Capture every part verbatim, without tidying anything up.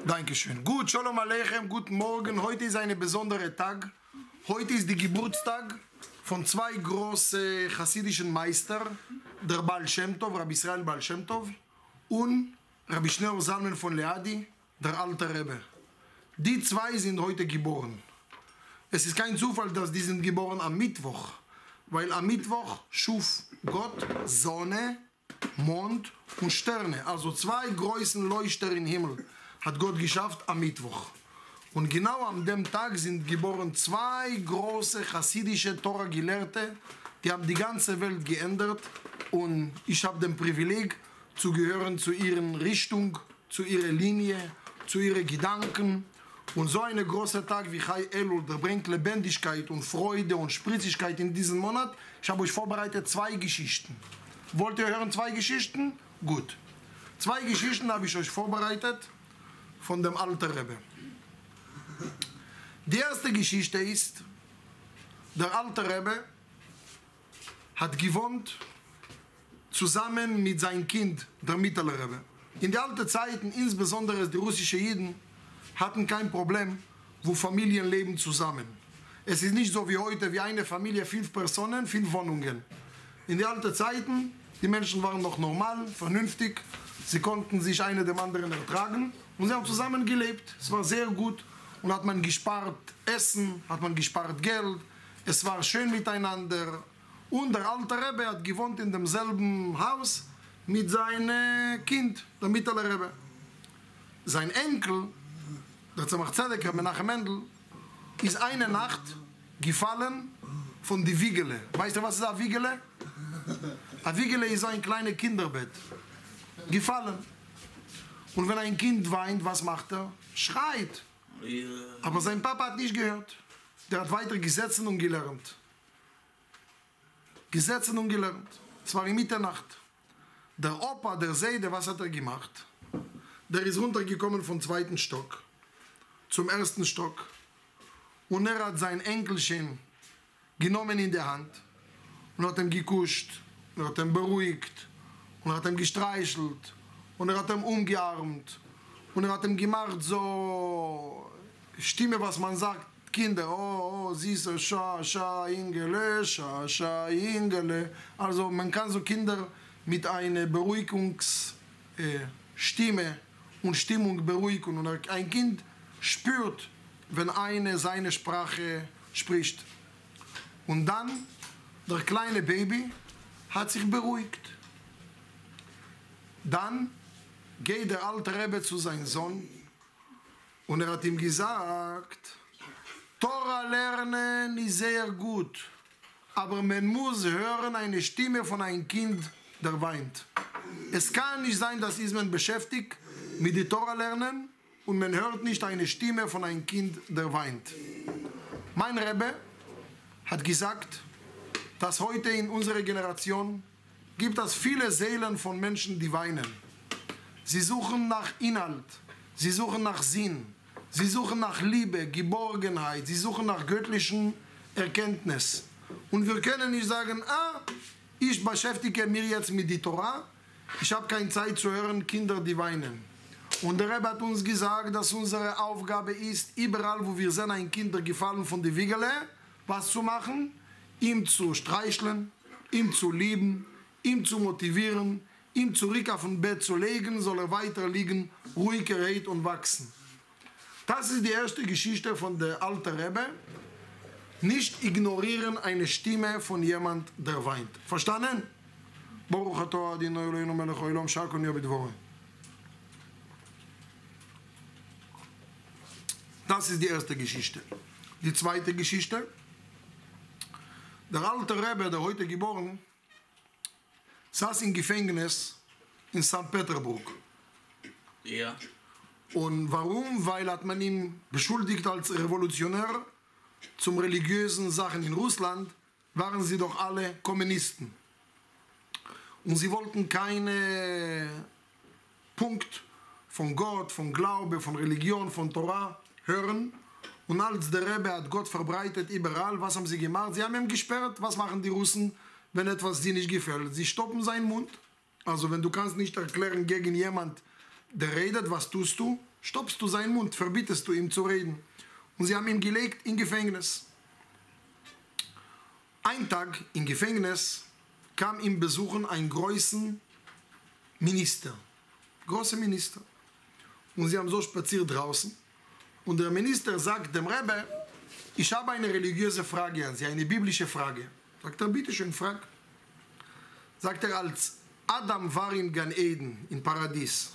Dankeschön. Gut, Shalom Aleichem, guten Morgen. Heute ist ein besonderer Tag. Heute ist der Geburtstag von zwei großen chassidischen Meistern, der Baal Shem Tov, Rabbi Israel Baal Shem Tov, und Rabbi Shneor Zalman von Leadi, der alte Rebbe. Die zwei sind heute geboren. Es ist kein Zufall, dass die sind geboren am Mittwoch, weil am Mittwoch schuf Gott Sonne, Mond und Sterne, also zwei großen Leuchter im Himmel, hat Gott geschafft am Mittwoch. Und genau an dem Tag sind geboren zwei große chassidische Torah-Gelehrte, die haben die ganze Welt geändert, und ich habe das Privileg zu gehören zu ihrer Richtung, zu ihrer Linie, zu ihren Gedanken. Und so ein großer Tag wie Chai Elul, der bringt Lebendigkeit und Freude und Spritzigkeit in diesem Monat. Ich habe euch vorbereitet zwei Geschichten. Wollt ihr hören zwei Geschichten? Gut. Zwei Geschichten habe ich euch vorbereitet von dem alten Rebbe. Die erste Geschichte ist, der alte Rebbe hat gewohnt zusammen mit seinem Kind, der mittlere Rebbe. In den alten Zeiten, insbesondere die russischen Juden, hatten kein Problem, wo Familien leben zusammen. Es ist nicht so wie heute, wie eine Familie, fünf Personen, fünf Wohnungen. In den alten Zeiten, die Menschen waren noch normal, vernünftig, sie konnten sich einer dem anderen ertragen und sie haben zusammen gelebt. Es war sehr gut und hat man gespart Essen, hat man gespart Geld, es war schön miteinander. Und der alte Rebbe hat gewohnt in demselben Haus mit seinem Kind, der mittlere Rebbe. Sein Enkel, der Tzemach Tzedek, Rebbe Menachem Mendel, ist eine Nacht gefallen von die Wiegele. Weißt du, was ist ein Wiegele? Ein Wiegele ist ein kleines Kinderbett. Gefallen. Und wenn ein Kind weint, was macht er? Schreit. Aber sein Papa hat nicht gehört. Der hat weiter gesessen und gelernt. Gesessen und gelernt. Es war in Mitternacht. Der Opa, der Seide, was hat er gemacht? Der ist runtergekommen vom zweiten Stock zum ersten Stock. Und er hat sein Enkelchen genommen in der Hand und hat ihm gekuscht, und hat ihn beruhigt, und hat ihn gestreichelt, und er hat ihn umgearmt, und er hat ihm gemacht so Stimme, was man sagt, Kinder, oh, oh, süße, scha, scha, ingele, scha, scha, ingele. Also man kann so Kinder mit einer Beruhigungsstimme äh, und Stimmung beruhigen, und ein Kind spürt, wenn eine seine Sprache spricht. Und dann, der kleine Baby hat sich beruhigt. Dann geht der alte Rebbe zu seinem Sohn und er hat ihm gesagt, Torah lernen ist sehr gut, aber man muss hören eine Stimme von einem Kind, der weint. Es kann nicht sein, dass man beschäftigt mit dem Torah lernen und man hört nicht eine Stimme von einem Kind, der weint. Mein Rebbe hat gesagt, dass heute in unserer Generation gibt es viele Seelen von Menschen, die weinen. Sie suchen nach Inhalt, sie suchen nach Sinn, sie suchen nach Liebe, Geborgenheit, sie suchen nach göttlichen Erkenntnis. Und wir können nicht sagen, ah, ich beschäftige mich jetzt mit der Torah, ich habe keine Zeit zu hören, Kinder, die weinen. Und der Rebbe hat uns gesagt, dass unsere Aufgabe ist, überall, wo wir sehen, ein Kind gefallen von der Wiegele, was zu machen? Ihm zu streicheln, ihm zu lieben, ihm zu motivieren, ihm zurück auf dem Bett zu legen, soll er weiter liegen, ruhig erhält und wachsen. Das ist die erste Geschichte von der alten Rebbe. Nicht ignorieren eine Stimme von jemand, der weint. Verstanden? Baruch atah Adonai Eloheinu melech haolam shakon yobidvore. Das ist die erste Geschichte. Die zweite Geschichte. Der alte Rebbe, der heute geboren, saß im Gefängnis in Sankt Petersburg. Ja. Und warum? Weil hat man ihn beschuldigt als Revolutionär zum religiösen Sachen in Russland, waren sie doch alle Kommunisten. Und sie wollten keinen Punkt von Gott, von Glaube, von Religion, von Torah hören. Und als der Rebbe hat Gott verbreitet überall, was haben sie gemacht? Sie haben ihn gesperrt. Was machen die Russen, wenn etwas sie nicht gefällt? Sie stoppen seinen Mund. Also wenn du kannst nicht erklären gegen jemand, der redet, was tust du? stoppst du seinen Mund, verbietest du ihm zu reden. Und sie haben ihn gelegt in Gefängnis. Ein Tag im Gefängnis kam ihm besuchen ein großen Minister. Großer Minister. Und sie haben so spaziert draußen. Und der Minister sagt dem Rebbe, ich habe eine religiöse Frage an Sie, eine biblische Frage. Sagt er, bitteschön, frag. Sagt er, als Adam war in Gan Eden, im Paradies,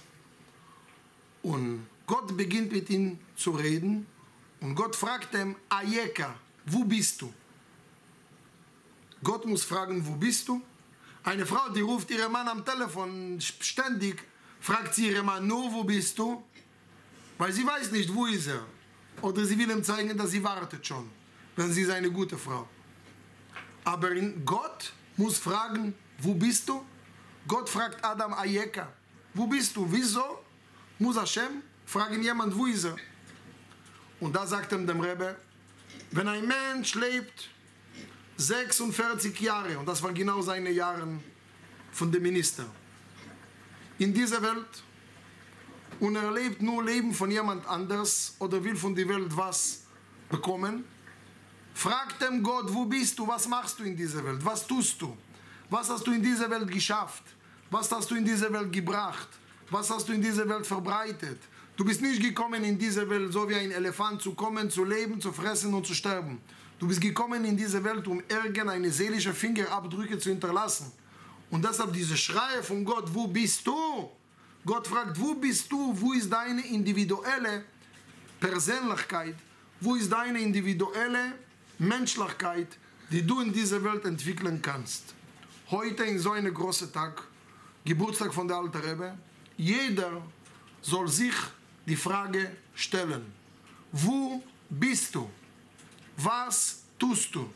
und Gott beginnt mit ihm zu reden, und Gott fragt ihm, Ayeka, wo bist du? Gott muss fragen, wo bist du? Eine Frau, die ruft ihren Mann am Telefon ständig, fragt sie ihren Mann, nur wo bist du? Weil sie weiß nicht, wo ist er. Oder sie will ihm zeigen, dass sie wartet schon, wenn sie ist eine gute Frau. Aber Gott muss fragen, wo bist du? Gott fragt Adam, Ayeka, wo bist du? Wieso muss Hashem fragen jemand, wo ist er? Und da sagt ihm dem Rebbe, wenn ein Mensch lebt sechsundvierzig Jahre, und das waren genau seine Jahre von dem Minister, in dieser Welt, und er lebt nur Leben von jemand anders oder will von der Welt was bekommen, fragt dem Gott, wo bist du, was machst du in dieser Welt, was tust du, was hast du in dieser Welt geschafft, was hast du in dieser Welt gebracht, was hast du in dieser Welt verbreitet. Du bist nicht gekommen in diese Welt, so wie ein Elefant, zu kommen, zu leben, zu fressen und zu sterben. Du bist gekommen in diese Welt, um irgendeine seelische Fingerabdrücke zu hinterlassen. Und deshalb diese Schreie von Gott, wo bist du? Gott fragt, wo bist du? Wo ist deine individuelle Persönlichkeit? Wo ist deine individuelle Menschlichkeit, die du in dieser Welt entwickeln kannst? Heute in so einem großen Tag, Geburtstag von der Alten Rebbe, jeder soll sich die Frage stellen, wo bist du? Was tust du?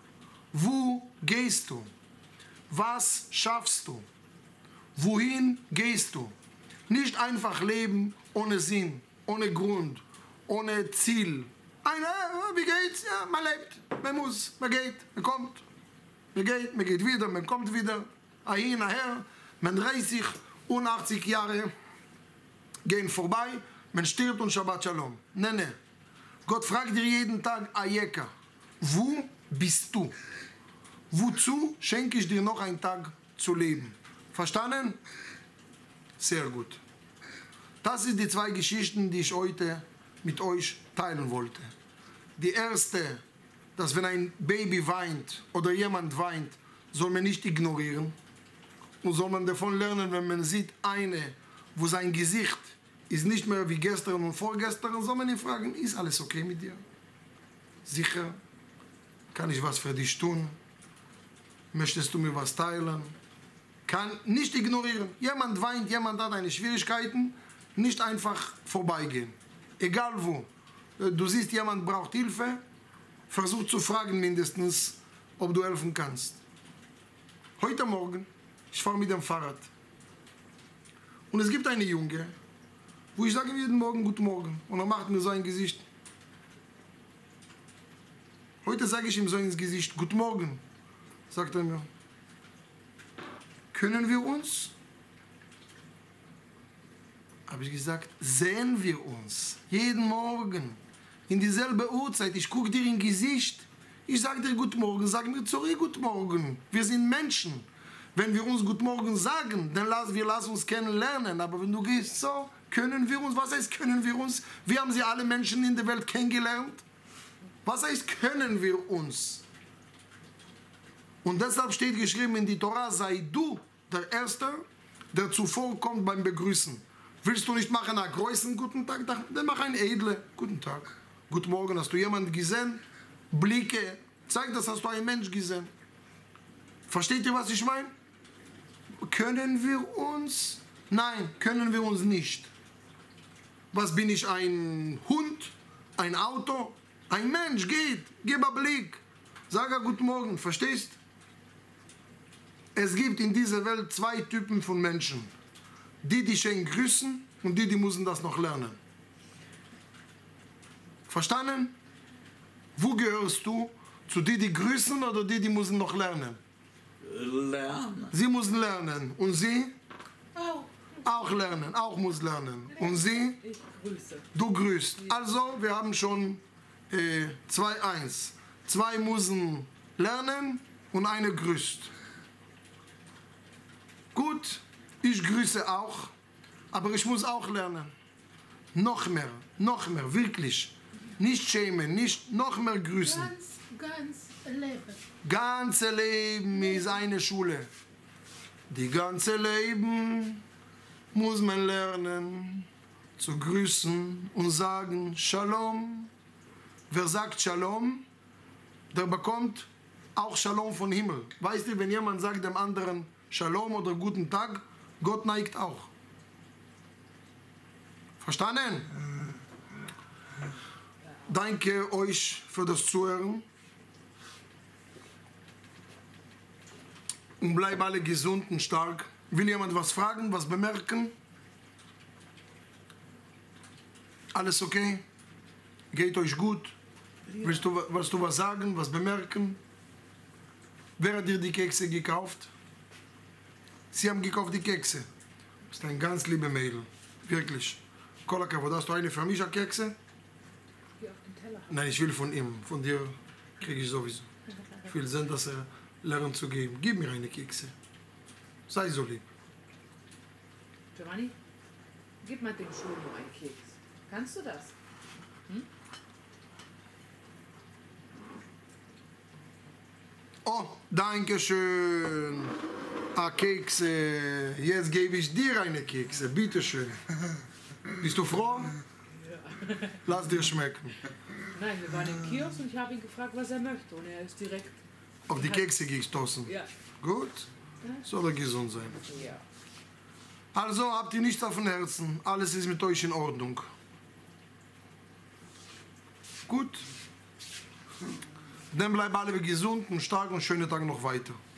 Wo gehst du? Was schaffst du? Wohin gehst du? Nicht einfach leben ohne Sinn, ohne Grund, ohne Ziel. Eine, wie geht's? Ja, man lebt, man muss, man geht, man kommt. Man geht, man geht wieder, man kommt wieder. Ein, nachher, man dreißig und achtzig Jahre gehen vorbei, man stirbt und Shabbat Shalom. Nein, nein. Gott fragt dir jeden Tag, Ayeka, wo bist du? Wozu schenke ich dir noch einen Tag zu leben? Verstanden? Sehr gut. Das sind die zwei Geschichten, die ich heute mit euch teilen wollte. Die erste, dass wenn ein Baby weint oder jemand weint, soll man nicht ignorieren. Und soll man davon lernen, wenn man sieht, eine, wo sein Gesicht ist nicht mehr wie gestern und vorgestern, soll man ihn fragen, ist alles okay mit dir? Sicher? Kann ich was für dich tun? Möchtest du mir was teilen? Kann nicht ignorieren. Jemand weint, jemand hat eine Schwierigkeiten, nicht einfach vorbeigehen. Egal wo. Du siehst, jemand braucht Hilfe, versuch zu fragen mindestens, ob du helfen kannst. Heute Morgen, ich fahre mit dem Fahrrad. Und es gibt eine Junge, wo ich sage ihm jeden Morgen Guten Morgen. Und er macht mir so ein Gesicht. Heute sage ich ihm so ins Gesicht, Guten Morgen. Sagt er mir, können wir uns? Habe ich gesagt, sehen wir uns. Jeden Morgen. In dieselbe Uhrzeit. Ich gucke dir in Gesicht. Ich sage dir Guten Morgen. Sag mir zurück Guten Morgen. Wir sind Menschen. Wenn wir uns Guten Morgen sagen, dann lassen wir lassen uns kennenlernen. Aber wenn du gehst so, können wir uns? Was heißt können wir uns? Wir haben sie alle Menschen in der Welt kennengelernt. Was heißt können wir uns? Und deshalb steht geschrieben in die Tora, sei du der Erste, der zuvorkommt beim Begrüßen. Willst du nicht machen einen größeren guten Tag? Dann mach einen edlen guten Tag. Guten Morgen, hast du jemanden gesehen? Blicke, zeig das, hast du einen Mensch gesehen. Versteht ihr, was ich meine? Können wir uns? Nein, können wir uns nicht. Was bin ich, ein Hund? Ein Auto? Ein Mensch, geht, gib einen Blick. Sag Guten Morgen, verstehst? Es gibt in dieser Welt zwei Typen von Menschen. Die, die schön grüßen und die, die müssen das noch lernen. Verstanden? Wo gehörst du? Zu die, die grüßen oder die, die müssen noch lernen? Lernen. Sie müssen lernen. Und Sie? Auch. Auch lernen, auch muss lernen. Und sie? Ich grüße. Du grüßt. Also, wir haben schon äh, zwei eins. Zwei müssen lernen und eine grüßt. Gut, ich grüße auch, aber ich muss auch lernen. Noch mehr, noch mehr, wirklich. Nicht schämen, nicht noch mehr grüßen. Ganz, ganz Leben. Ganze Leben ist eine Schule. Die ganze Leben muss man lernen zu grüßen und sagen Shalom. Wer sagt Shalom, der bekommt auch Shalom vom Himmel. Weißt du, wenn jemand sagt dem anderen Shalom oder guten Tag, Gott neigt auch. Verstanden? Danke euch für das Zuhören. Und bleibt alle gesund und stark. Will jemand was fragen, was bemerken? Alles okay? Geht euch gut? Willst du, willst du was sagen, was bemerken? Wer hat dir die Kekse gekauft? Sie haben gekauft die Kekse. Das ist ein ganz liebe Mädel. Wirklich. Kola Kavod, hast du eine für mich Kekse? Die auf dem Teller haben. Nein, ich will von ihm. Von dir kriege ich sowieso. Ich will sehen, dass er lernt zu geben. Gib mir eine Kekse. Sei so lieb. Giovanni, gib mal dem Schlomo einen Keks. Kannst du das? Oh, danke schön. Ah, Kekse. Jetzt gebe ich dir eine Kekse. Bitte schön. Bist du froh? Lass dir schmecken. Nein, wir waren im Kiosk und ich habe ihn gefragt, was er möchte. Und er ist direkt. Auf die Kekse gestoßen. Ja. Gut. Soll er gesund sein. Ja. Also habt ihr nichts auf dem Herzen. Alles ist mit euch in Ordnung. Gut. Dann bleiben alle gesund und stark und schönen Tag noch weiter.